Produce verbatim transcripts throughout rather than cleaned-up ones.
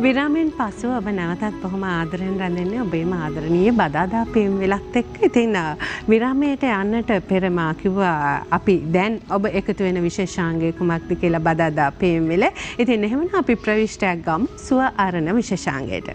විරාමයෙන් පසු ඔබ නැවතත් බොහොම ආදරෙන් රැඳෙන්නේ ඔබේම ආදරණීය බදාදා පියුම් විලත් එක්ක. ඉතින් විරාමයට යන්නට පෙර මා කිව්වා අපි දැන් ඔබ එකතු වෙන විශේෂාංගය කුමක්ද කියලා බදාදා පියුම් විල. ඉතින් එහෙමනම් අපි ප්‍රවිෂ්ටයක් ගමු සුව ආරණ විශේෂාංගයට.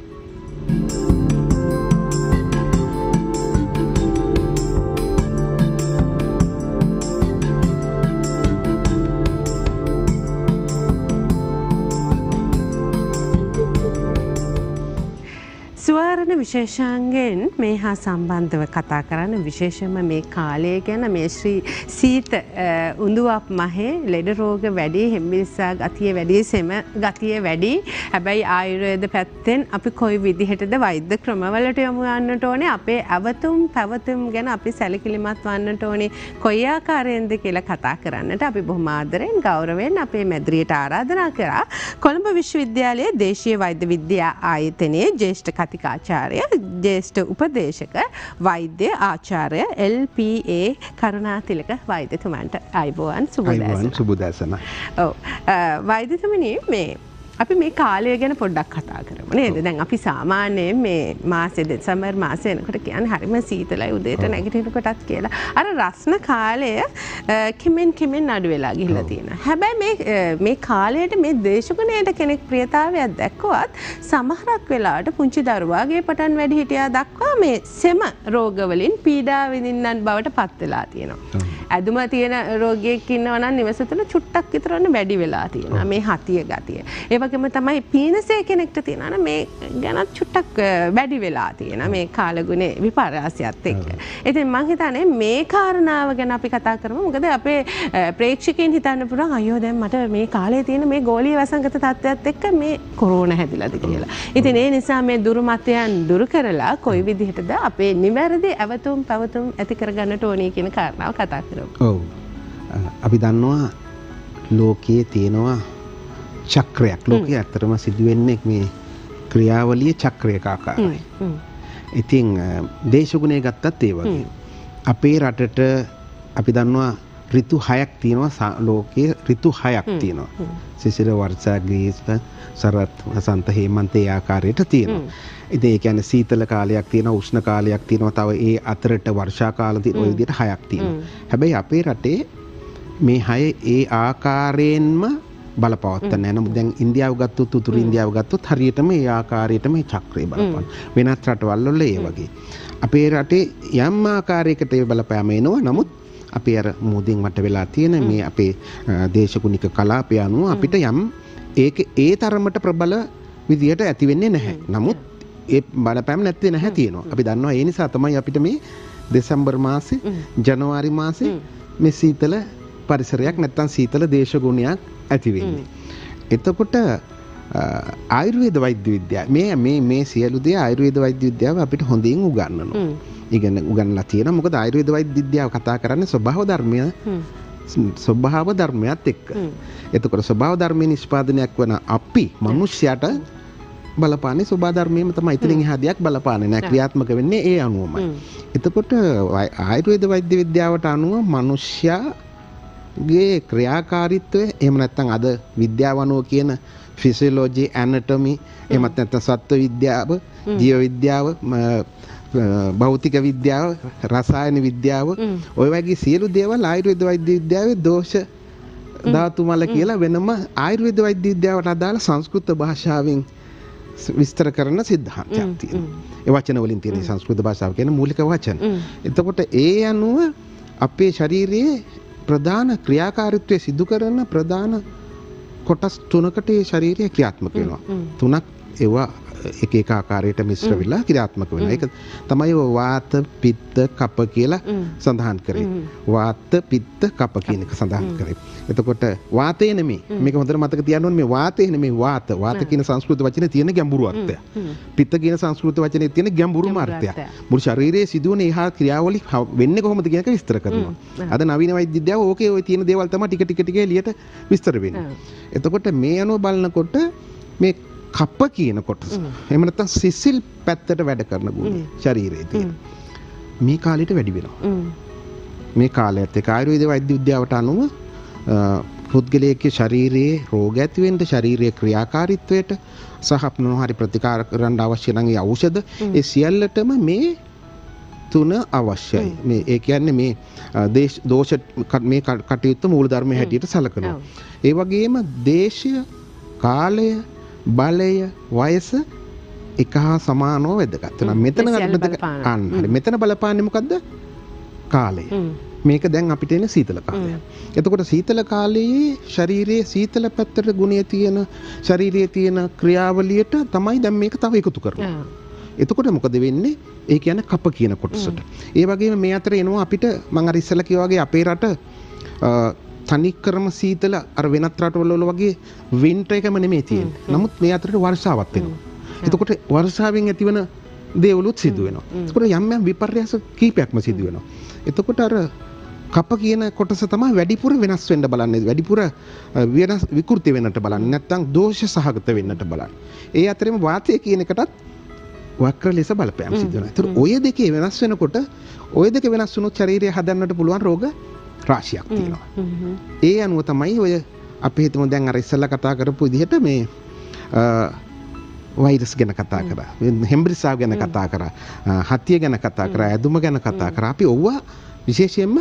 සුවාරණ විශේෂාංගයෙන් මේ හා සම්බන්ධව කතා කරන්න විශේෂයෙන්ම මේ කාලය ගැන මේ ශ්‍රී සීත උඳුවප් මහේ ලෙඩ රෝග වැඩි හෙම්බිරිස්සා ගතිය වැඩි සෙම ගතිය වැඩි. හැබැයි ආයුර්වේද පැත්තෙන් අපි කොයි විදිහටද වෛද්‍ය ක්‍රමවලට යමු යන්නට ඕනේ, අපේ අවතුම් පැවතුම් ගැන අපි සැලකිලිමත් වන්නට ඕනේ කොයි ආකාරයෙන්ද කියලා කතා කරන්නට අපි බොහොම ආදරෙන් ගෞරවයෙන් අපේ මැදිරියට ආරාධනා කරා. කොළඹ විශ්වවිද්‍යාලයේ දේශීය වෛද්‍ය විද්‍යා ආයතනයේ ජ්‍යෙෂ්ඨ කතිකාචාර්ය ජ්‍යෙෂ්ඨ උපදේශක වෛද්‍ය ආචාර්ය එල් පී ඒ කරුණාතිලක වෛද්‍යතුමන්ට අයබෝවන් සුබෝදෑසන. සුබෝදෑසන. ඔව් වෛද්‍යතුමනි මේ අපි මේ කාලය ගැන පොඩ්ඩක් කතා කරමු නේද? දැන් අපි සාමාන්‍යයෙන් මේ මාසෙ දෙසැම්බර් මාසෙ එනකොට කියන්නේ හරිම සීතලයි උදේට නැගිටිනකොටත් කියලා. අර රස්න කාලය කිමෙන් කිමෙන් අඩු වෙලා ගිහිල්ලා තියෙනවා. හැබැයි මේ මේ කාලයට මේ දේශගුණයට කෙනෙක් ප්‍රියතාවයක් දැක්වුවත් සමහරක් වෙලාවට පුංචි දරුවාගේ පටන් වැඩි හිටියා දක්වා මේ සෙම රෝග වලින් පීඩා විඳින්නන් බවට පත් වෙලා තියෙනවා. ඇදුම තියෙන රෝගියෙක් ඉන්නවා නම් නිවස තුළ චුට්ටක් විතරක් වැඩි වෙලා තියෙනවා මේ හතිය ගතිය. ඒ වගේම තමයි පීනසේ කෙනෙක්ට තියෙනවා මේ ගැනත් චුට්ටක් වැඩි වෙලා තියෙනවා මේ කාලගුණේ විපර්යාසයත් එක්ක. ඉතින් මම හිතන්නේ මේ කාරණාව ගැන අපි කතා කරමු. මොකද අපේ ප්‍රේක්ෂකයන් හිතන්න පුළුවන් අයියෝ දැන් මට මේ කාලේ තියෙන මේ ගෝලීය වසංගත තත්ත්වයක් එක්ක මේ කොරෝනා හැදිලාද කියලා. ඉතින් ඒ නිසා මේ දුරුමතයන් දුරු කරලා කොයි විදිහටද අපේ නිවැරදි අවතුම් පැවතුම් ඇති කරගන්නට ඕනේ කියන කාරණාව කතා කරමු. ඔව්. අපි දන්නවා ලෝකයේ තියෙනවා චක්‍රයක්. ලෝකයේ ඇත්තටම සිදුවෙන්නේ මේ ක්‍රියාවලිය චක්‍රයක ආකාරයි. ඉතින් දේශගුණය ගත්තත් ඒ වගේ. අපේ රටට අපි දන්නවා ඍතු හයක් තියෙනවා ලෝකයේ ඍතු හයක් තියෙනවා. සිසිර වර්ෂා ග්‍රීෂ්ම සරත් වසන්ත හේමන්ත ඒ ආකාරයට තියෙනවා. ඉතින් ඒ කියන්නේ සීතල කාලයක් තියෙනවා උෂ්ණ කාලයක් තියෙනවා තව ඒ අතරට වර්ෂා කාල තියෙන ඔය විදිහට හයක් තියෙනවා. හැබැයි අපේ රටේ මේ හය ඒ ආකාරයෙන්ම බලපවත්තන නැහැ. නමුත් දැන් ඉන්දියාව ගත්තොත් උතුරු ඉන්දියාව ගත්තොත් හරියටම ඒ ආකාරයටම මේ චක්‍රය බලපාන. වෙනත් රටවල් වල ඒ වගේ. අපේ රටේ යම් ආකාරයකට ඒ බලපෑම එනවා. නමුත් අපි අර මොදින් වට වෙලා තියෙන මේ අපේ දේශගුණික කලාපය අනුව අපිට යම් ඒක ඒ තරමට ප්‍රබල විදියට ඇති වෙන්නේ නැහැ. නමුත් ඒ බලපෑම නැත්තේ නැහැ තියෙනවා. අපි දන්නවා ඒ නිසා තමයි අපිට මේ දෙසැම්බර් මාසේ ජනවාරි මාසේ මේ සීතල පරිසරයක් නැත්තම් සීතල දේශගුණයක් ඇති වෙන්නේ. එතකොට ආයුර්වේද වෛද්‍ය විද්‍යාව මේ මේ මේ සියලු දේ ආයුර්වේද වෛද්‍ය විද්‍යාව අපිට හොඳින් උගන්වනවා. ඉගෙන උගන්වලා තියෙනවා. මොකද ආයුර්වේද වෛද්‍ය විද්‍යාව කතා කරන්නේ ස්වභාව ධර්මය ස්වභාව ධර්මයත් එක්ක. එතකොට ස්වභාව ධර්මයේ නිෂ්පාදනයක් වන අපි මිනිස්යාට බලපාන්නේ ස්වභාව ධර්මයේම තමයි. ඉතින් එහා දෙයක් බලපාන්නේ නැහැ. ක්‍රියාත්මක වෙන්නේ ඒ අනුවමයි. එතකොට ආයුර්වේද වෛද්‍ය විද්‍යාවට අනුව මිනිස්යා ගේ ක්‍රියාකාරීත්වය එහෙම නැත්නම් අද විද්‍යාව අනුව කියන ෆිසියොලොජි ඇනටොමි එහෙමත් නැත්නම් සත්ත්ව විද්‍යාව ජීව විද්‍යාව භෞතික විද්‍යාව රසායන විද්‍යාව ඔය වගේ සියලු දේවල් ආයුර්වේද වෛද්‍ය විද්‍යාවේ දෝෂ ධාතු මල කියලා වෙනම ආයුර්වේද වෛද්‍ය විද්‍යාවට අදාළ සංස්කෘත භාෂාවෙන් විස්තර කරන සිද්ධාන්තයක් තියෙනවා. ඒ වචන වලින් තියෙන සංස්කෘත භාෂාව කියන මූලික වචන. එතකොට ඒ අනුව අපේ ශරීරයේ ප්‍රධාන ක්‍රියාකාරීත්වය සිදු කරන ප්‍රධාන කොටස් තුනකට ඒ ශරීරය ක්‍රියාත්මක වෙනවා. තුනක් ඒවා එක එක ආකාරයට මිශ්‍ර වෙලා ක්‍රියාත්මක වෙනවා. ඒක තමයි වාත පිත්ත කප කියලා සඳහන් කරේ. වාත පිත්ත කප කියන එක සඳහන් කරේ. එතකොට වාතය නෙමෙයි. මේක හොඳට මතක තියාගන්න ඕනේ මේ වාතය නෙමෙයි වාත. වාත කියන සංස්කෘත වචනේ තියෙන ගැඹුරු අර්ථය. පිත්ත කියන සංස්කෘත වචනේ තියෙන ගැඹුරුම අර්ථය. මුළු ශරීරයේ සිදුවන ඒහා ක්‍රියාවලිය වෙන්නේ කොහොමද කියන එක විස්තර කරනවා. අද නවීන වෛද්‍ය විද්‍යාව ඕකේ ඔය තියෙන දේවල් තමයි ටික ටික ටික එළියට විස්තර වෙන්නේ. එතකොට මේ අනුව බලනකොට මේ කප කියන කොටස එහෙම නැත්නම් සිසිල් පැත්තට වැඩ කරන ගුණ ශරීරයේ තියෙන මේ කාලෙට වැඩි වෙනවා. මේ කාලයත් එක්ක ආයුර්වේද වෛද්‍ය විද්‍යාවට අනුව පුද්ගලයෙක්ගේ ශරීරයේ රෝග ඇති වෙන්න ශරීරයේ ක්‍රියාකාරීත්වයට සහ මොනවා හරි ප්‍රතිකාර කරන්න අවශ්‍ය නම් ඒ ඖෂධ ඒ සියල්ලටම මේ තුන අවශ්‍යයි. මේ ඒ කියන්නේ මේ දේශ දෝෂ මේ කටයුත්ත මූල ධර්මයේ හැටියට සලකනවා. ඒ වගේම දේශය, කාලය, බලය, වයස එක හා සමානව වැදගත් වෙනවා. මෙතන අන්න හරි මෙතන බලපාන්නේ මොකද්ද? කාලය. මේක දැන් අපිට එන සීතල කාලය. එතකොට සීතල කාලයේ ශරීරයේ සීතල පැත්තට ගුණය තියෙන ශරීරයේ තියෙන ක්‍රියාවලියට තමයි දැන් මේක තව එකතු කරනවා. එතකොට මොකද වෙන්නේ? ඒ කියන්නේ කප කියන කොටසට. ඒ වගේම මේ අතර එනවා අපිට මම අර ඉස්සෙල්ලා කිව්වා වගේ අපේ රට තනිකරම සීතල අර වෙනත් රටවල වගේ වින්ටර් එකම නෙමෙයි තියෙන්නේ. නමුත් මේ අතරේ වර්ෂාවක් වෙනවා. එතකොට වර්ෂාවෙන් ඇතිවන දේවලුත් සිදු වෙනවා. එතකොට යම් යම් විපර්යාස කීපයක්ම සිදු වෙනවා. එතකොට අර කප කියන කොටස තමයි වැඩිපුර වෙනස් වෙන්න බලන්නේ. වැඩිපුර වෙනස් විකෘති වෙන්නට බලන්නේ. නැත්නම් දෝෂ සහගත වෙන්නට බලන්නේ. ඒ අතරේම වාතය කියන එකටත් වක්‍ර ලෙස බලපෑම් සිදු වෙනවා. ඒතර ඔය දෙකේ වෙනස් වෙනකොට ඔය දෙක වෙනස් වුණොත් ශරීරය හදන්නට පුළුවන් රෝග රාශියක් තියෙනවා. ඒ අනුව තමයි ඔය අපි හිතමු දැන් අර ඉස්සෙල්ලා කතා කරපු විදිහට මේ වෛරස් ගැන කතා කරා. හෙම්බ්‍රිසාව ගැන කතා කරා. හතිය ගැන කතා කරා. ඇදුම ගැන කතා කරා. අපි ඔව්වා විශේෂයෙන්ම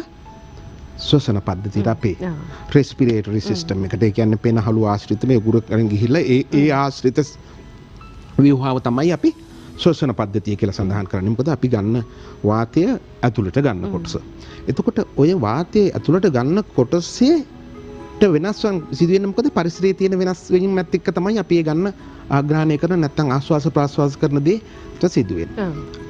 ශ්වසන පද්ධතියට අපේ රෙස්පිරේටරි සිස්ටම් එකට ඒ කියන්නේ පෙනහළු ආශ්‍රිත මේ උගුර කරන් ගිහිල්ලා ඒ ඒ ආශ්‍රිත ව්‍යුහාව තමයි අපි ශ්වසන පද්ධතිය කියලා සඳහන් කරන්නේ. මොකද අපි ගන්න වාතය ඇතුළට ගන්න කොටස. එතකොට ඔය වාතය ඇතුළට ගන්න කොටසේට වෙනස්වන් සිදු වෙන්නේ මොකද? පරිසරයේ තියෙන වෙනස් වීමත් එක්ක තමයි අපි ඒ ගන්න ආග්‍රහණය කරන නැත්නම් ආශ්වාස ප්‍රාශ්වාස කරන දේට සිදු වෙන්නේ.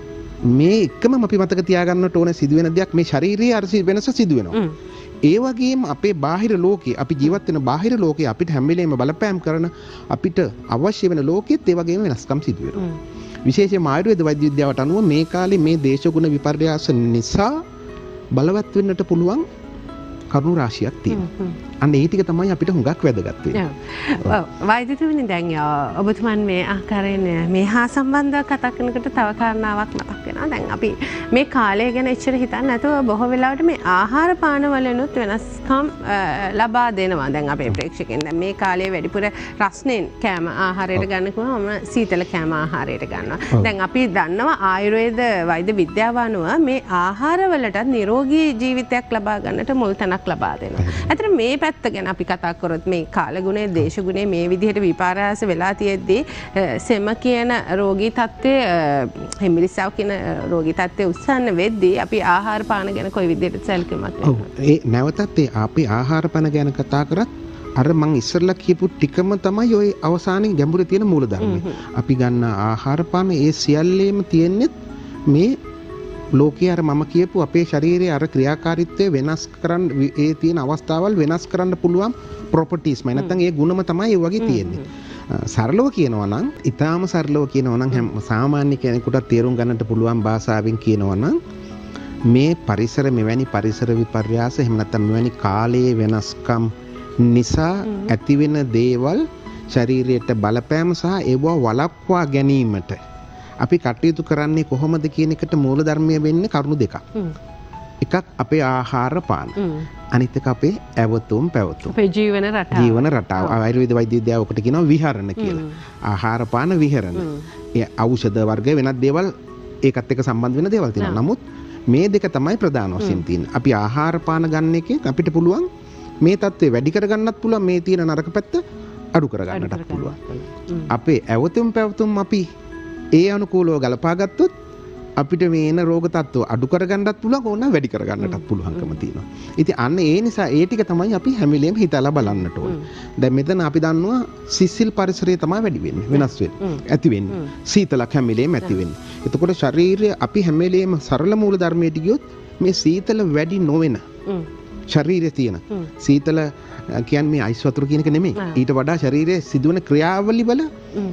මේ එකම අපි මතක තියාගන්නට ඕන සිදු වෙන දෙයක් මේ ශාරීරික අර වෙනස සිදු වෙනවා. ඒ වගේම අපේ බාහිර ලෝකේ අපි ජීවත් වෙන බාහිර ලෝකේ අපිට හැම වෙලේම බලපෑම් කරන අපිට අවශ්‍ය වෙන ලෝකෙත් ඒ වගේම වෙනස්කම් සිදු වෙනවා. විශේෂයෙන්ම ආයුර්වේද වෛද්‍ය විද්‍යාවට අනුව මේ කාලේ මේ දේශගුණ විපර්යාස නිසා බලවත් වෙන්නට පුළුවන් කරුණු රාශියක් තියෙනවා. අන්න ඒ ටික තමයි අපිට හුඟක් වැදගත් වෙන්නේ. ඔව් වෛද්‍යතුමනි දැන් ඔබතුමන් මේ ආකාරයෙන් මේ හා සම්බන්ධව කතා කරනකොට තව කාරණාවක් මතක් වෙනවා. දැන් අපි මේ කාලය ගැන එච්චර හිතන්නේ නැතුව බොහෝ වෙලාවට මේ ආහාර පාන වලනොත් වෙනස්කම් ලබා දෙනවා. දැන් අපේ ප්‍රේක්ෂකයන් දැන් මේ කාලේ වැඩිපුර රස්නෙන් කෑම ආහාරයට ගන්න කොහොම සීතල කෑම ආහාරයට ගන්නවා. දැන් අපි දන්නවා ආයුර්වේද වෛද්‍ය විද්‍යාව අනුව මේ ආහාර වලට නිරෝගී ජීවිතයක් ලබා ගන්නට මුල් තැනක් ලබා දෙනවා. අතන මේ පැත්ත ගැන අපි කතා කරොත් මේ කාලගුණයේ දේශගුණයේ මේ විදිහට විපර්යාස වෙලා තියෙද්දී සෙම කියන රෝගී තත්ත්වය හෙම්බිරිස්සාව කියන රෝගී තත්ත්වය උස්සන්න වෙද්දී අපි ආහාර පාන ගැන කොයි විදිහට සැලකුමක් කරනවද? ඔව් ඒ නැවතත් ඒ අපි ආහාර පාන ගැන කතා කරත් අර මං ඉස්සරලා කියපු ටිකම තමයි ওই අවසානයේ ගැඹුරේ තියෙන මූලධර්මය. අපි ගන්න ආහාර පාන ඒ සියල්ලේම තියෙන්නේ මේ ලෝකයේ අර මම කියපු අපේ ශරීරයේ අර ක්‍රියාකාරීත්වය වෙනස් කරන්න ඒ තියෙන අවස්ථාවල් වෙනස් කරන්න පුළුවන් ප්‍රොපර්ටිස් මයි නැත්නම් ඒ ගුණම තමයි ඒ වගේ තියෙන්නේ. සරලව කියනවා නම් ඊටාම සරලව කියනවා නම් හැම සාමාන්‍ය කෙනෙකුට තේරුම් ගන්නට පුළුවන් භාෂාවෙන් කියනවා නම් මේ පරිසර මෙවැනි පරිසර විපර්යාස එහෙම නැත්නම් මෙවැනි කාලයේ වෙනස්කම් නිසා ඇතිවෙන දේවල් ශරීරයට බලපෑම සහ ඒවා වළක්වා ගැනීමට අපි කටයුතු කරන්නේ කොහොමද කියන එකට මූලධර්මය වෙන්නේ කරුණු දෙකක්. එකක් අපේ ආහාර පාන. අනිත් එක අපේ ඇවතුම් පැවතුම්. අපේ ජීවන රටාව. ජීවන රටාව. ආයුර්වේද වෛද්‍ය විද්‍යාව ඔකට කියනවා විහරණ කියලා. ආහාර පාන විහරණ. ඒ ඖෂධ වර්ග වෙනත් දේවල් ඒකත් එක්ක සම්බන්ධ වෙන දේවල් තියෙනවා. නමුත් මේ දෙක තමයි ප්‍රධාන වශයෙන් තියෙන්නේ. අපි ආහාර පාන ගන්න එකෙන් අපිට පුළුවන් මේ தත්ත්වය වැඩි කර ගන්නත් පුළුවන් මේ තියෙන නරක පැත්ත අඩු කර ගන්නටත් පුළුවන්. අපේ ඇවතුම් පැවතුම් අපි ඒ අනුකූලව ගලපා ගත්තොත් අපිට මේ එන රෝග තත්ත්ව අඩු කරගන්නත් පුළුවන් ඕන වැඩි කරගන්නටත් පුළුවන්කම තියෙනවා. ඉතින් අන්න ඒ නිසා ඒ ටික තමයි අපි හැම වෙලේම හිතලා බලන්නට ඕනේ. දැන් මෙතන අපි දන්නවා සිසිල් පරිසරය තමයි වැඩි වෙන්නේ වෙනස් වෙන්නේ. ඇති වෙන්නේ. සීතලක් හැම වෙලේම ඇති වෙන්නේ. එතකොට ශරීරය අපි හැම වෙලේම සරල මූල ධර්මයට ගියොත් මේ සීතල වැඩි නොවන ශරීරයේ තියෙන සීතල කියන්නේ මේ අයිස් වතුර කියන එක නෙමෙයි. ඊට වඩා ශරීරයේ සිදුවන ක්‍රියාවලි වල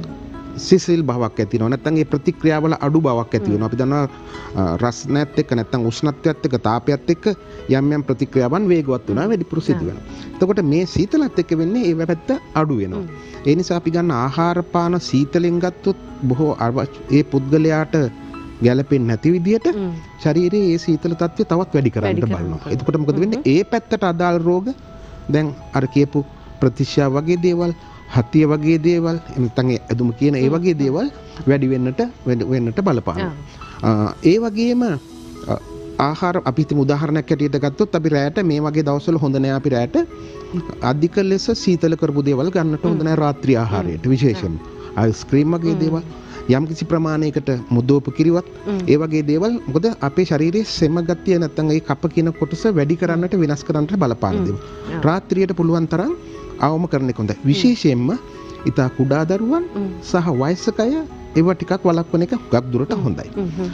සිසිල් බවක් ඇති වෙනවා. නැත්නම් ඒ ප්‍රතික්‍රියාවල අඩු බවක් ඇති වෙනවා. අපි දන්නවා රස්නයත් එක්ක නැත්නම් උෂ්ණත්වයත් එක්ක තාපයත් එක්ක යම් යම් ප්‍රතික්‍රියාවන් වේගවත් වෙනවා වැඩිපුර සිදු වෙනවා. එතකොට මේ සීතලත් එක්ක වෙන්නේ ඒ පැත්ත අඩු වෙනවා. ඒ නිසා අපි ගන්න ආහාර පාන සීතලෙන් ගත්තොත් බොහෝ ඒ පුද්ගලයාට ගැළපෙන්නේ නැති විදිහට ශරීරයේ ඒ සීතල තත්ත්වය තවත් වැඩි කරන්න බලනවා. එතකොට මොකද වෙන්නේ? ඒ පැත්තට අදාළ රෝග දැන් අර කියපු ප්‍රතිශා වගේ දේවල්, හතිය වගේ දේවල්, නැත්නම් ඇදුම කියන ඒ වගේ දේවල් වැඩි වෙන්නට වෙන්නට බලපානවා. ඒ වගේම ආහාර අපි හිතමු උදාහරණයක් ඇටියට ගත්තොත් අපි රැයට මේ වගේ දවස්වල හොඳ නෑ අපි රැයට අධික ලෙස සීතල කරපු දේවල් ගන්නට හොඳ නෑ රාත්‍රී ආහාරයට විශේෂයෙන්. අයිස්ක්‍රීම් වගේ දේවල් යම් කිසි ප්‍රමාණයකට මුදෝප කිරිවත් ඒ වගේ දේවල් මොකද අපේ ශරීරයේ සෙම ගතිය නැත්නම් ඒ කප කියන කොටස වැඩි කරන්නට වෙනස් කරන්නට බලපාන දේවල්. රාත්‍රියට පුළුවන් තරම් අවම කරන එක හොඳයි. විශේෂයෙන්ම ඉතා කුඩා දරුවන් සහ වයස්ක අය ඒව ටිකක් වළක්වන එක හුඟක් දුරට හොඳයි.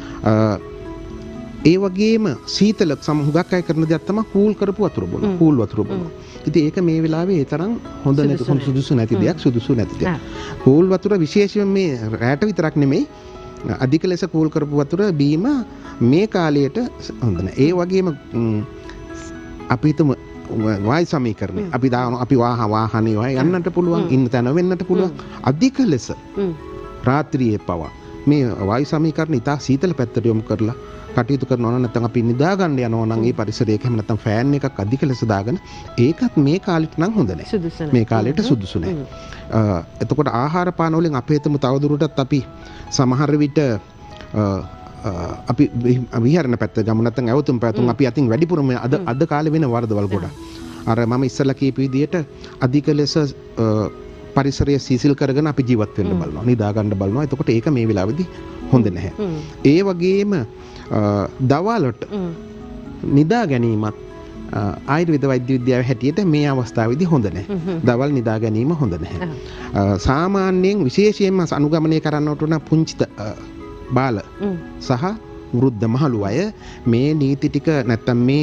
ඒ වගේම සීතල සම හුඟක් අය කරන දෙයක් තමයි කූල් කරපු වතුර බොන. කූල් වතුර බොන. ඉතින් ඒක මේ වෙලාවේ ඒ තරම් හොඳ නැති සුදුසු නැති දෙයක් සුදුසු නැති දෙයක්. කූල් වතුර විශේෂයෙන් මේ රැට විතරක් නෙමෙයි අධික ලෙස කූල් කරපු වතුර බීම මේ කාලයට හොඳ නැහැ. ඒ වගේම අපි හිතමු වායු සමීකරණය. අපි දාන අපි වාහ වාහනේ වයි යන්නට පුළුවන්, ඉන්න තැන වෙන්නට පුළුවන්. අධික ලෙස රාත්‍රියේ පවා මේ වායු සමීකරණ ඉතා සීතල පැත්තට යොමු කරලා කටයුතු කරනවා නම් නැත්නම් අපි නිදා ගන්න යනවා නම් ඒ පරිසරයක එහෙම නැත්නම් ෆෑන් එකක් අධික ලෙස දාගෙන ඒකත් මේ කාලෙට නම් හොඳ නැහැ. මේ කාලෙට සුදුසු නැහැ. එතකොට ආහාර පාන වලින් අපේ හිතමු තවදුරටත් අපි සමහර විට අපි විහරණ පැත්ත ගමු නැත්නම් ඇවතුම් පැතුම් අපි අතින් වැඩිපුරම අද අද කාලේ වෙන වරදවල් ගොඩක්. අර මම ඉස්සලා කියපු විදිහට අධික ලෙස පරිසරය සීසල් කරගෙන අපි ජීවත් වෙන්න බලනවා. නිදා ගන්න බලනවා. එතකොට ඒක මේ වෙලාවේදී හොඳ නැහැ. ඒ වගේම දවල්ට නිදා ගැනීමත් ආයුර්වේද වෛද්‍ය විද්‍යාවේ හැටියට මේ අවස්ථාවේදී හොඳ නැහැ. දවල් නිදා ගැනීම හොඳ නැහැ. සාමාන්‍යයෙන් විශේෂයෙන්ම අනුගමනය කරන්නට උන පුංචි බාල සහ වෘද්ධ මහලු අය මේ නීති ටික නැත්තම් මේ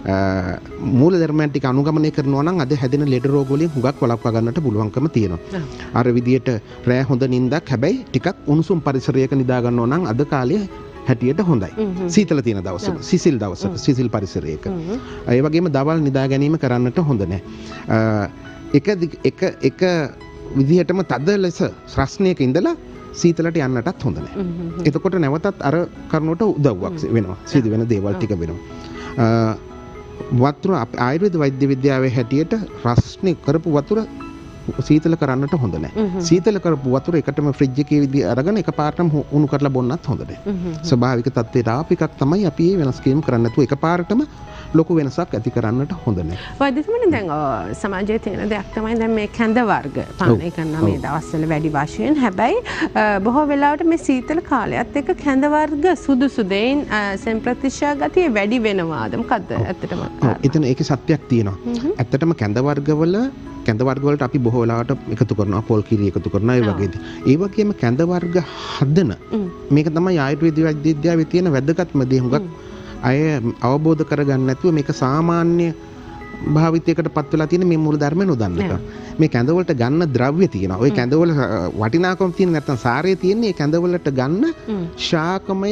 මූල ධර්මයන් ටික අනුගමනය කරනවා නම් අද හැදෙන ලෙඩ රෝග වලින් හුඟක් වළක්වා ගන්නට පුළුවන්කම තියෙනවා. අර විදියට රෑ හොඳ නිින්දක් හැබැයි ටිකක් උණුසුම් පරිසරයක නිදා ගන්නවා නම් අද කාලේ හැටියට හොඳයි. සීතල තියෙන දවසක, සිසිල් දවසක, සිසිල් පරිසරයක. ඒ වගේම දවල් නිදා ගැනීම කරන්නට හොඳ නැහැ. එක එක එක විදිහටම තද ලෙස රස්නයක ඉඳලා සීතලට යන්නටත් හොඳ නැහැ. එතකොට නැවතත් අර කරුණට උදව්වක් වෙනවා. සිදු වෙන දේවල් ටික වෙනවා. වතුර ආයුර්වේද වෛද්‍ය විද්‍යාවේ හැටියට රස්නේ කරපු වතුර සීතල කරන්නට හොඳ නැහැ. සීතල කරපු වතුර එකටම ෆ්‍රිජ් එකේ විදිහ අරගෙන එකපාරටම උණු කරලා බොන්නත් හොඳ නැහැ. ස්වභාවික තත්ත්වයට ආපු එකක් තමයි අපි මේ වෙනස් කිරීම කරන්න නැතුව එකපාරටම ලොකු වෙනසක් ඇති කරන්නට හොඳ නැහැ. වෛද්‍යතුමනි දැන් සමාජයේ තියෙන දෙයක් තමයි දැන් මේ කැඳ වර්ග පානය කරනවා මේ දවස්වල වැඩි වශයෙන්. හැබැයි බොහෝ වෙලාවට මේ සීතල කාලයත් එක්ක කැඳ වර්ග සුදුසු දෙයින් සම්ප්‍රතිශා ගතිය වැඩි වෙනවාද? මොකද්ද ඇත්තටම? එතන ඒකේ සත්‍යයක් තියෙනවා. ඇත්තටම කැඳ වර්ගවල කැඳ වර්ග වලට අපි බොහෝ වෙලාවට එකතු කරනවා, පොල් කිරි එකතු කරනවා ඒ වගේද. ඒ වගේම කැඳ වර්ග හදන මේක තමයි ආයුර්වේද විද්‍යාවේ තියෙන වැදගත්ම දේ. හුඟක් අය අවබෝධ කරගන්න නැතුව මේක සාමාන්‍ය භාවිතයකට පත් වෙලා තියෙන මේ මූල ධර්ම නොදන්නක. මේ කැඳ වලට ගන්න ද්‍රව්‍ය තියෙනවා. ওই කැඳ වල වටිනාකම තියෙන නැත්නම් සාරය තියෙන්නේ මේ කැඳ වලට ගන්න ශාකමය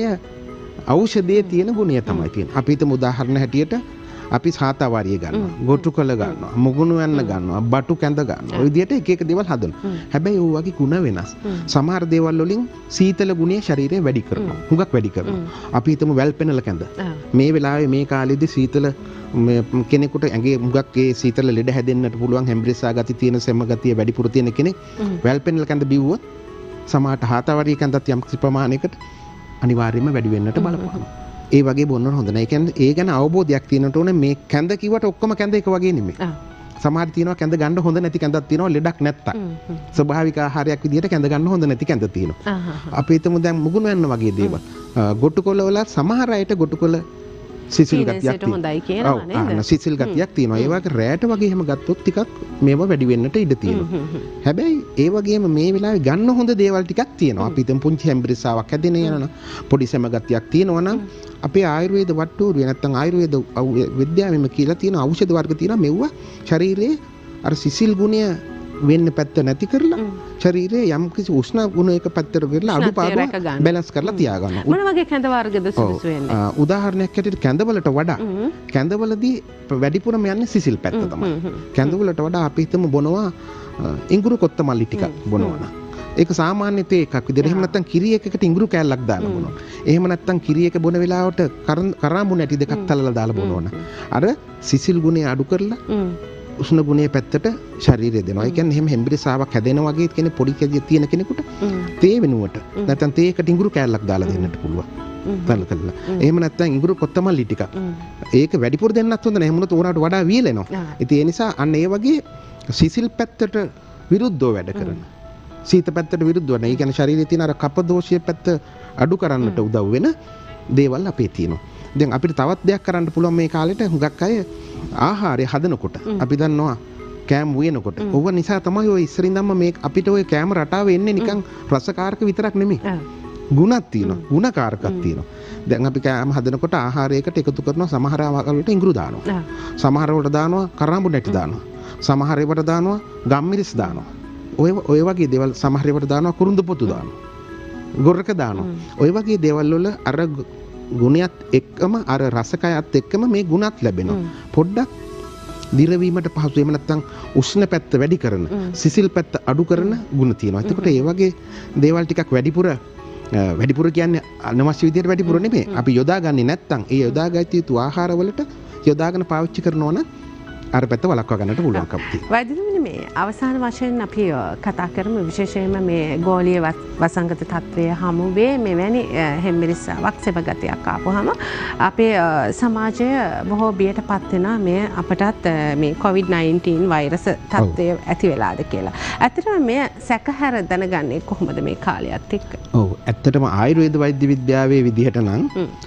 ඖෂධයේ තියෙන ගුණය තමයි තියෙන්නේ. අපි හිතමු උදාහරණ හැටියට අපි සාතාවාරිය ගන්නවා, ගොටුකල ගන්නවා, මුගුණු යන්න ගන්නවා, බටු කැඳ ගන්නවා. ඔය විදිහට එක එක දේවල් හදනවා. හැබැයි ਉਹ වගේ ගුණ වෙනස්. සමහර දේවල් වලින් සීතල ගුණය ශරීරය වැඩි කරනවා. හුඟක් වැඩි කරනවා. අපි හිතමු වැල් පෙනල කැඳ. මේ වෙලාවේ මේ කාලෙදී සීතල කෙනෙකුට ඇඟේ හුඟක් ඒ සීතල ලෙඩ හැදෙන්නට පුළුවන් හැම්බ්‍රෙසා ගති තියෙන සෙම ගතිය වැඩිපුර තියෙන කෙනෙක් වැල් පෙනල කැඳ බිව්වොත් සමහරට හාතාවාරිය කැඳත් යම් කිසි ප්‍රමාණයකට අනිවාර්යයෙන්ම වැඩි වෙන්නට බලපානවා. ඒ වගේ බොන්න හොඳ නැහැ. ඒ කියන්නේ ඒ ගැන අවබෝධයක් තියෙනට ඕනේ. මේ කැඳ කිව්වට ඔක්කොම කැඳ එක වගේ නෙමෙයි. සමහර තියෙනවා කැඳ ගන්න හොඳ නැති කැඳක් තියෙනවා ලෙඩක් නැත්තම්. ස්වභාවික ආහාරයක් විදිහට කැඳ ගන්න හොඳ නැති කැඳ තියෙනවා. අපි හිතමු දැන් මුගුණ යන්න වගේ දේවල්. ගොටුකොළ වල සමහර අයට ගොටුකොළ සිසිල් ගතියක් තියෙනවා. ඔව් සිසිල් ගතියක් තියෙනවා. ඒ වගේ රැයට වගේ එහෙම ගත්තොත් ටිකක් මේව වැඩි වෙන්නට ඉඩ තියෙනවා. හැබැයි ඒ වගේම මේ වෙලාවේ ගන්න හොඳ දේවල් ටිකක් තියෙනවා. අපි හිතමු පුංචි හැම්බ්‍රිසාවක් හැදෙන යනවා. පොඩි සෙම ගතියක් තියෙනවා නම් අපේ ආයුර්වේද වට්ටෝරුවේ නැත්නම් ආයුර්වේද විද්‍යාවෙම කියලා තියෙන ඖෂධ වර්ග තියෙනවා. මෙව්ව ශරීරයේ අර සිසිල් ගුණය වෙන්න පැත්ත නැති කරලා ශරීරයේ යම් කිසි උෂ්ණ ගුණ එක පැත්තට කරලා අඩුපාඩු බැලන්ස් කරලා තියාගන්නවා. මොන වගේ කැඳ වර්ගද සුදුසු වෙන්නේ? උදාහරණයක් හැටියට කැඳවලට වඩා කැඳවලදී වැඩිපුරම යන්නේ සිසිල් පැත්ත තමයි. කැඳවලට වඩා අපි හිතමු බොනවා ඉඟුරු කොත්තමල්ලි ටිකක් බොනවා නම් ඒක සාමාන්‍ය තේ එකක් විදිහට. එහෙම නැත්නම් කිරි එකකට ඉඟුරු කෑල්ලක් දාලා බොනවා. එහෙම නැත්නම් කිරි එක බොන වෙලාවට කරාඹු නැටි දෙකක් තලලා දාලා බොනවා. අර සිසිල් ගුණය අඩු කරලා උෂ්ණ ගුණයේ පැත්තට ශරීරය දෙනවා. ඒ කියන්නේ එහෙම හෙම්බිරිස්සාවක් හැදෙනවා වගේ කෙනෙක් පොඩි කැදිය තියෙන කෙනෙකුට තේ වෙනුවට නැත්නම් තේකට ඉඟුරු කෑල්ලක් දාලා දෙන්නට පුළුවන්. තල කළා. එහෙම නැත්නම් ඉඟුරු කොත්තමල්ලි ටිකක්. ඒක වැඩිපුර දෙන්නත් හොඳ නැහැ. මොනත ඕනකට වඩා වියලෙනවා. ඉතින් ඒ නිසා අන්න ඒ වගේ සිසිල් පැත්තට විරුද්ධව වැඩ කරන. සීත පැත්තට විරුද්ධව නැහැ. ඒ කියන්නේ ශරීරයේ තියෙන අර කප දෝෂයේ පැත්ත අඩු කරන්නට උදව් වෙන දේවල් අපේ තියෙනවා. දැන් අපිට තවත් දෙයක් කරන්න පුළුවන් මේ කාලෙට හුඟක් අය ආහාරය හදනකොට අපි දන්නවා කෑම උයනකොට ඕව නිසා තමයි ඔය ඉස්සරින්දම්ම මේ අපිට ඔය කෑම රටාව එන්නේ නිකන් රසකාරක විතරක් නෙමෙයි. ගුණක් තියෙනවා. ගුණකාරකක් තියෙනවා. දැන් අපි කෑම හදනකොට ආහාරයකට එකතු කරනවා සමහර ආකාර වලට ඉඟුරු දානවා. සමහර වලට දානවා කරාඹු නැටි දානවා. සමහර ඒවට දානවා ගම්මිරිස් දානවා. ඔය ඔය වගේ දේවල් සමහර ඒවට දානවා කුරුඳු පොතු දානවා. ගොරක දානවා. ඔය වගේ දේවල් වල අර ගුණයත් එක්කම අර රසකයත් එක්කම මේ ගුණත් ලැබෙනවා. පොඩ්ඩක් දිරවීමට පහසු. එහෙම නැත්නම් උෂ්ණ පැත්ත වැඩි කරන, සිසිල් පැත්ත අඩු කරන ගුණ තියෙනවා. එතකොට ඒ වගේ දේවල් ටිකක් වැඩිපුර වැඩිපුර කියන්නේ අනවශ්‍ය විදිහට වැඩිපුර නෙමෙයි. අපි යොදාගන්නේ නැත්නම් ඒ යොදාගත යුතු ආහාරවලට යොදාගෙන පාවිච්චි කරනවා නම් අර පැත්ත වළක්වා ගන්නට පුළුවන්කම තියෙනවා. වෛද්‍යතුමනි මේ අවසාන වශයෙන් අපි කතා කරමු විශේෂයෙන්ම මේ ගෝලීය වසංගත තත්ත්වය හමුවේ මෙවැනි හෙම්බිරිස්සාවක් සෙබගතියක් ආපුවාම අපේ සමාජය බොහෝ බියටපත් වෙනවා මේ අපටත් මේ කොවිඩ් නයින්ටීන් වෛරස් තත්ත්වය ඇති වෙලාද කියලා. ඇත්තටම මේ සැකහැර දැනගන්නේ කොහොමද මේ කාලයත් එක්ක? ඔව් ඇත්තටම ආයුර්වේද වෛද්‍ය විද්‍යාවේ විදිහට නම්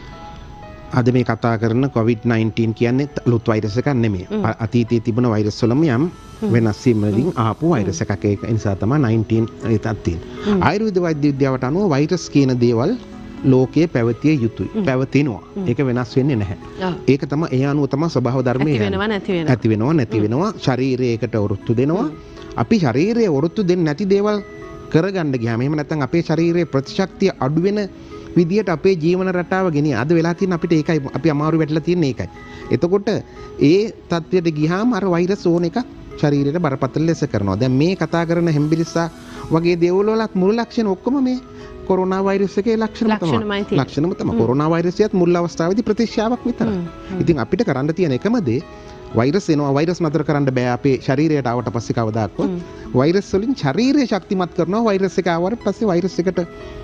අද මේ කතා කරන කොවිඩ් නයින්ටීන් කියන්නේ අලුත් වෛරස් එකක් නෙමෙයි. අතීතයේ තිබුණ වෛරස් වලම යම් වෙනස් වීමකින් ආපු වෛරස් එකක්. ඒක නිසා තමයි නයින්ටීන් ඒකත් තියෙන්නේ. ආයුර්වේද වෛද්‍ය විද්‍යාවට අනුව වෛරස් කියන දේවල් ලෝකයේ පැවතිය යුතුයි. පැවතිනවා. ඒක වෙනස් වෙන්නේ නැහැ. ඒක තමයි ඒ අනුව තමයි ස්වභාව ධර්මයේ ඇති වෙනවා නැති වෙනවා. ඇති වෙනවා නැති වෙනවා. ශරීරයකට ඔරොත්තු දෙනවා. අපි ශරීරයේ ඔරොත්තු දෙන්නේ නැති දේවල් කරගන්න ගියාම එහෙම නැත්නම් අපේ ශරීරයේ ප්‍රතිශක්තිය අඩු වෙන විදියට අපේ ජීවන රටාව ගෙනියන අද වෙලා තියෙන අපිට ඒකයි අපි අමාරු වැටලා තියෙන ඒකයි. එතකොට ඒ තත්ත්වයට ගියාම අර වෛරස් ඕන එකක් ශරීරයට බරපතල ලෙස කරනවා. දැන් මේ කතා කරන හෙම්බිරිස්සා වගේ දේවල් වලත් මුල් ලක්ෂණ ඔක්කොම මේ කොරෝනා වෛරස් එකේ ලක්ෂණ තමයි. ලක්ෂණම තමයි. කොරෝනා වෛරසයත් මුල් අවස්ථාවේදී ප්‍රතික්ෂේපයක් විතරයි. ඉතින් අපිට කරන්න තියෙන එකම දේ වෛරස් එනවා වෛරස් නතර කරන්න බෑ අපේ ශරීරයට ආවට පස්සේ කවදාකවත්. වෛරස් වලින් ශරීරය ශක්තිමත් කරනවා. වෛරස් එක ආවට පස්සේ වෛරස් එකට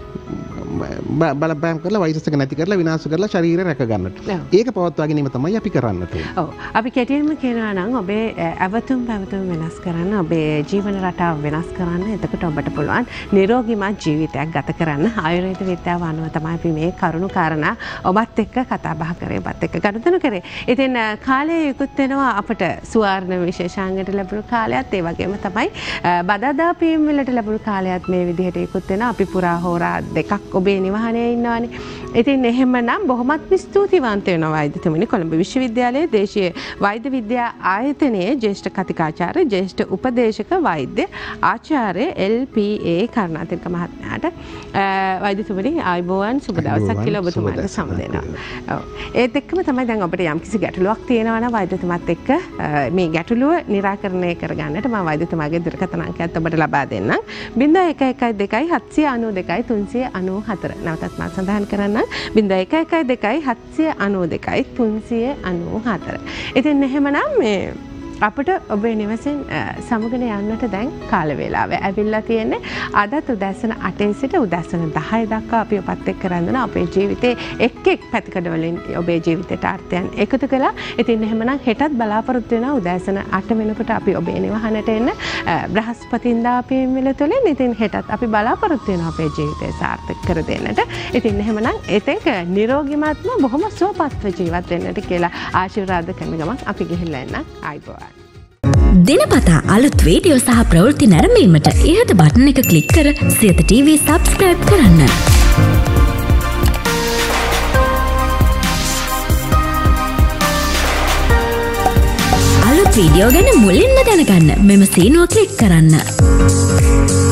බලපෑම් කරලා වෛරස් එක නැති කරලා විනාශ කරලා ශරීරය රැක ගන්නට. ඒක පවත්වා ගැනීම තමයි අපි කරන්න තියෙන්නේ. ඔව්. අපි කෙටියෙන්ම කියනවා නම් ඔබේ අවතුම් පැවතුම් වෙනස් කරන්න, ඔබේ ජීවන රටාව වෙනස් කරන්න. එතකොට ඔබට පුළුවන් නිරෝගීමත් ජීවිතයක් ගත කරන්න. ආයුර්වේද විද්‍යාව අනුව තමයි අපි මේ කරුණු කාරණා ඔබත් එක්ක කතා බහ කරේ, ඔබත් එක්ක ගනුදෙනු කරේ. ඉතින් කාලය ඉක්ුත් වෙනවා අපට සුවර්ණ විශේෂාංගයට ලැබුණු කාලයත් ඒ වගේම තමයි බදාදා පියුම් විලට ලැබුණු කාලයත් මේ විදිහට ඉක්ුත් වෙනවා. අපි පුරා හෝරා දෙකක් ඔබේ නිවහනේ ඉන්නවානේ. ඉතින් එහෙමනම් බොහොමත් ස්තුතිවන්ත වෙනවා වෛද්‍යතුමනි. කොළඹ විශ්වවිද්‍යාලයේ දේශීය වෛද්‍ය විද්‍යා ආයතනයේ ජ්‍යෙෂ්ඨ කතිකාචාර්ය, ජ්‍යෙෂ්ඨ උපදේශක වෛද්‍ය ආචාර්ය එල් පී ඒ කරුණාතිලක මහත්මයාට වෛද්‍යතුමනි ආයුබෝවන් සුබ දවසක් කියලා ඔබතුමාට සම දෙනවා. ඔව්. ඒත් එක්කම තමයි දැන් අපිට යම්කිසි ගැටලුවක් තියෙනවා නම් වෛද්‍යතුමාත් එක්ක මේ ගැටලුව निराකරණය කරගන්නට මම වෛද්‍යතුමාගේ දුරකථන අංකයත් ඔබට ලබා දෙන්නම්. ज़ीरो एक एक दो हत्सिය අනූ දෙකයි තුන්සිය අනූ හතර. නැවතත් මම සඳහන් කරන්න ज़ीरो एक एक दो हत्සිය අනූ දෙකයි තුන්සිය අනූ හතර. ඉතින් එහෙමනම් මේ අපිට ඔබේ නිවසෙන් සමුගෙන යන්නට දැන් කාල වේලාව ඇවිල්ලා තියෙන්නේ. අදත් උදැසන අටේ සිට උදැසන දහය දක්වා අපි ඔබත් එක්ක රැඳුණා. අපේ ජීවිතේ එක් එක් පැතිකඩ වලින් ඔබේ ජීවිතයට අර්ථයන් එකතු කළා. ඉතින් එහෙමනම් හෙටත් බලාපොරොත්තු වෙනවා උදැසන අට වෙනකොට අපි ඔබේ නිවහනට එන්න බ්‍රහස්පතින්දා පියුම් විල තුලින්. ඉතින් හෙටත් අපි බලාපොරොත්තු වෙනවා අපේ ජීවිතය සාර්ථක කර දෙන්නට. ඉතින් එහෙමනම් එතෙක් නිරෝගීමත්ම බොහොම සුවපත්ව ජීවත් වෙන්නට කියලා ආශිර්වාද කරන ගමන් අපි ගිහිල්ලා එන්න. ආයිබෝවන්. දිනපතා අලුත් වීඩියෝ සහ ප්‍රවෘත්ති නැරඹීමට ඉහත බටන් එක ක්ලික් කර සියත ටීවී සබ්ස්ක්‍රයිබ් කරන්න. අලුත් වීඩියෝ ගැන මුලින්ම දැනගන්න මෙම සීනුව ක්ලික් කරන්න.